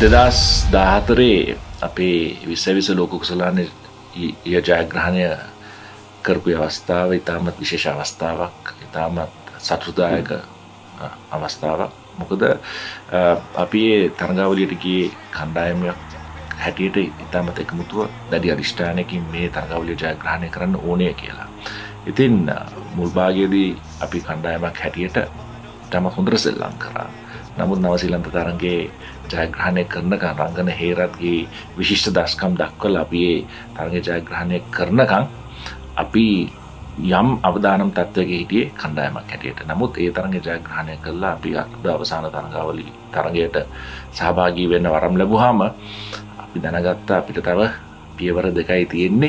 2014 අපේ 2020 ලෝක කුසලානේ ජයග්‍රහණය කරපු අවස්ථාව ඉතාමත් විශේෂ අවස්ථාවක්, ඉතාමත් සතුටුදායක අවස්ථාවක්. මොකද අපි තරඟාවලියට ගියේ කණ්ඩායමක් හැටියට ඉතාමත් එකමුතුව දැඩි අධිෂ්ඨානයකින් මේ තරඟාවලිය ජයග්‍රහණය කරන්න ඕනේ කියලා. ඉතින් මුල් භාගයේදී අපි කණ්ඩායමක් හැටියට තම හොඳට සෙල්ලම් කරා. නමුත් නවසීලන්ත තරඟයේ ජයග්‍රහණය කරනකම් රංගන හේරත්ගේ විශිෂ්ට දස්කම් දක්වලා අපි ඒ තරඟය ජයග්‍රහණය කරනකම් අපි යම් අවදානම් තත්වයක හිටියේ කණ්ඩායමක් හැටියට. නමුත් ඒ තරඟය ජයග්‍රහණය කළා අපි අවසාන තරඟාවලිය තරඟයට සහභාගී වෙන්න වරම් ලැබුවාම අපි දැනගත්තා අපිට තව පියවර දෙකයි තියෙන්නේ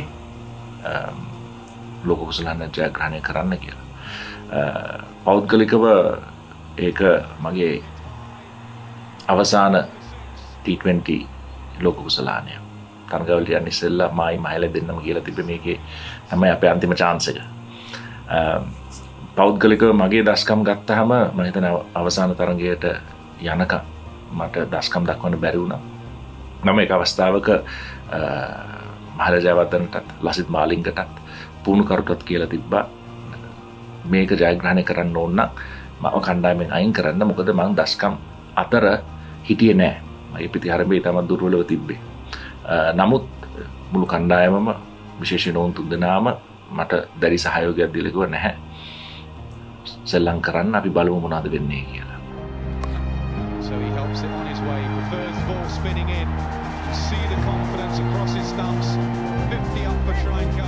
ලෝක කුසලාන ජයග්‍රහණය කරන්න කියලා. පෞද්ගලිකව ඒක මගේ අවසාන T20 ලෝක කුසලානය. තරඟවලට යන්න ඉස්සෙල්ලා මායි මහල දෙන්නම කියලා තිබ්බේ මේකේ තමයි අපේ අන්තිම chance එක. පෞද්ගලිකව මගේ දස්කම් ගත්තාම මම හිතනවා අවසාන තරඟයට යනකම් මට දස්කම් දක්වන්න බැරි වුණා. මම ඒක අවස්ථාවක මහල ජයවර්ධනටත් ලසිත් මාලිංගටත් පුහුණු කරුටත් කියලා තිබ්බා මේක ජයග්‍රහණය කරන්න ඕන නම් මම කණ්ඩායමෙන් අයින් කරන්න. මොකද මම දස්කම් අතර හිටියේ නෑ. මගේ පිටිහරඹේ තමයි දුර්වලව තිබ්බේ. නමුත් මුළු කණ්ඩායමම විශේෂයෙන් ඔවුන් තුන්දෙනාම මට දැඩි සහයෝගයක් දීලා කිව්වා නැහැ. සෙල්ලම් කරන්න අපි බලමු මොනවද වෙන්නේ කියලා. So he helps it on his way. Prefers ball spinning in. See the confidence across his stumps. 50 up for Sri Lanka.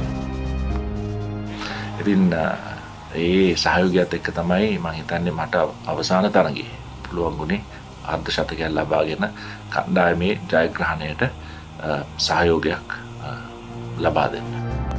ඉතින් ඒ සහයෝගයත් එක්ක තමයි මම හිතන්නේ මට අවසාන තරඟේ පුළුවන් වුණේ අර්ධ ශතකයක් ලබාගෙන කණ්ඩායමේ ජයග්‍රහණයට සහයෝගයක් ලබා දෙන්න.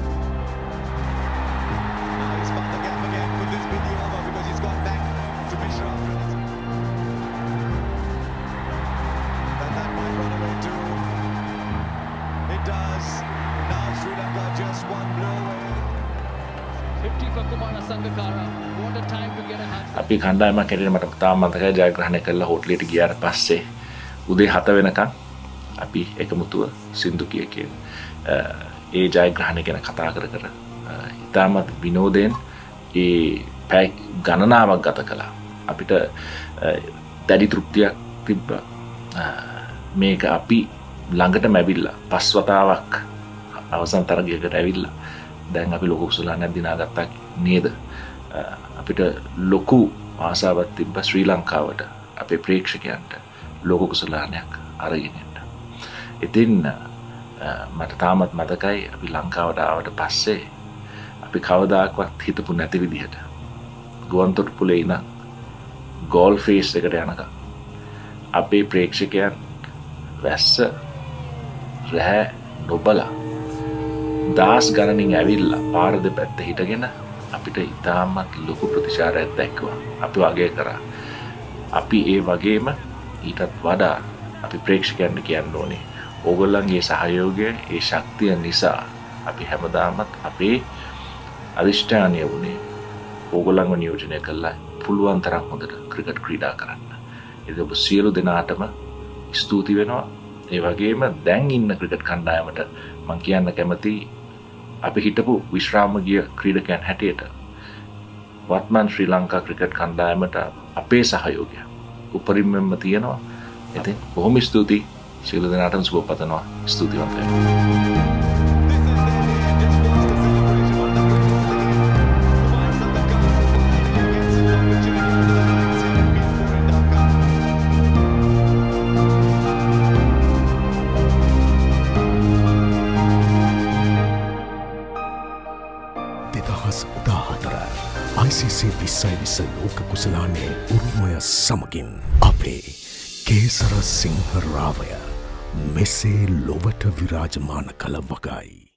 අපි කණ්ඩායමක් හැටියට මට තාම මතකයි ජයග්‍රහණය කළා හෝටලෙට ගියාට පස්සේ උදේ 7 වෙනකන් අපි එකමුතුව සින්දු කිය ඒ ජයග්‍රහණය ගැන කතා කර ඉතාමත් විනෝදයෙන් ඒ පැය ගණනාවක් ගත කළා. අපිට දැඩි තෘප්තියක් තිබ්බා. මේක අපි ළඟටම ඇවිල්ලා පස් වතාවක් අවසන් තරගයකට ඇවිල්ලා දැන් අපි ලෝක කුසලානයක් දිනාගත්තා නේද? අපිට ලොකු ආසාවක් තිබ්බා ශ්‍රී ලංකාවට අපේ ප්‍රේක්ෂකයන්ට ලෝක කුසලානයක් අරගෙන එන්න. ඉතින් මට තාමත් මතකයි අපි ලංකාවට ආවට පස්සේ අපි කවදාකවත් හිතපු නැති විදිහට ගුවන්තොටුපොළේ ඉඳන් ගෝල් ෆේස් එකට යනකම් අපේ ප්‍රේක්ෂකයන් වැස්ස රැ නොබලා දාස් ගණනින් ඇවිල්ලා පාර දෙපැත්ත හිටගෙන අපිට ඉතාමත් ලොකු ප්‍රතිචාරයක් දැක්වුවා. අපි වගේ කරා. අපි ඒ වගේම ඊටත් වඩා අපි ප්‍රේක්ෂකයන්ට කියන්න ඕනේ ඕගොල්ලන්ගේ සහයෝගය, ඒ ශක්තිය නිසා අපි හැමදාමත් අපේ අධිෂ්ඨානය වුණේ ඕගොල්ලන්ව නියෝජනය කළා පුළුවන් තරම් හොඳට ක්‍රිකට් ක්‍රීඩා කරන්න. ඒක ඔබ සියලු දෙනාටම ස්තුති වෙනවා. ඒ වගේම දැන් ඉන්න ක්‍රිකට් කණ්ඩායමට මම කියන්න කැමතියි අපි හිටපු විශ්‍රාම ගිය ක්‍රීඩකයන් හැටියට වත්මන් ශ්‍රී ලංකා ක්‍රිකට් කණ්ඩායමට අපේ සහයෝගය උපරිමයෙන්ම තියෙනවා. ඉතින් බොහොම ස්තුතියි. සියලු දෙනාටම සුබ පතනවා. ස්තුතිවන්ත වෙනවා. ICC 2020 ලෝක කුසලානේ උරුමය සමගින් අපේ කේසර සිංහ රාවය මෙසේ ලොවට විරාජමාන කළ වගයි.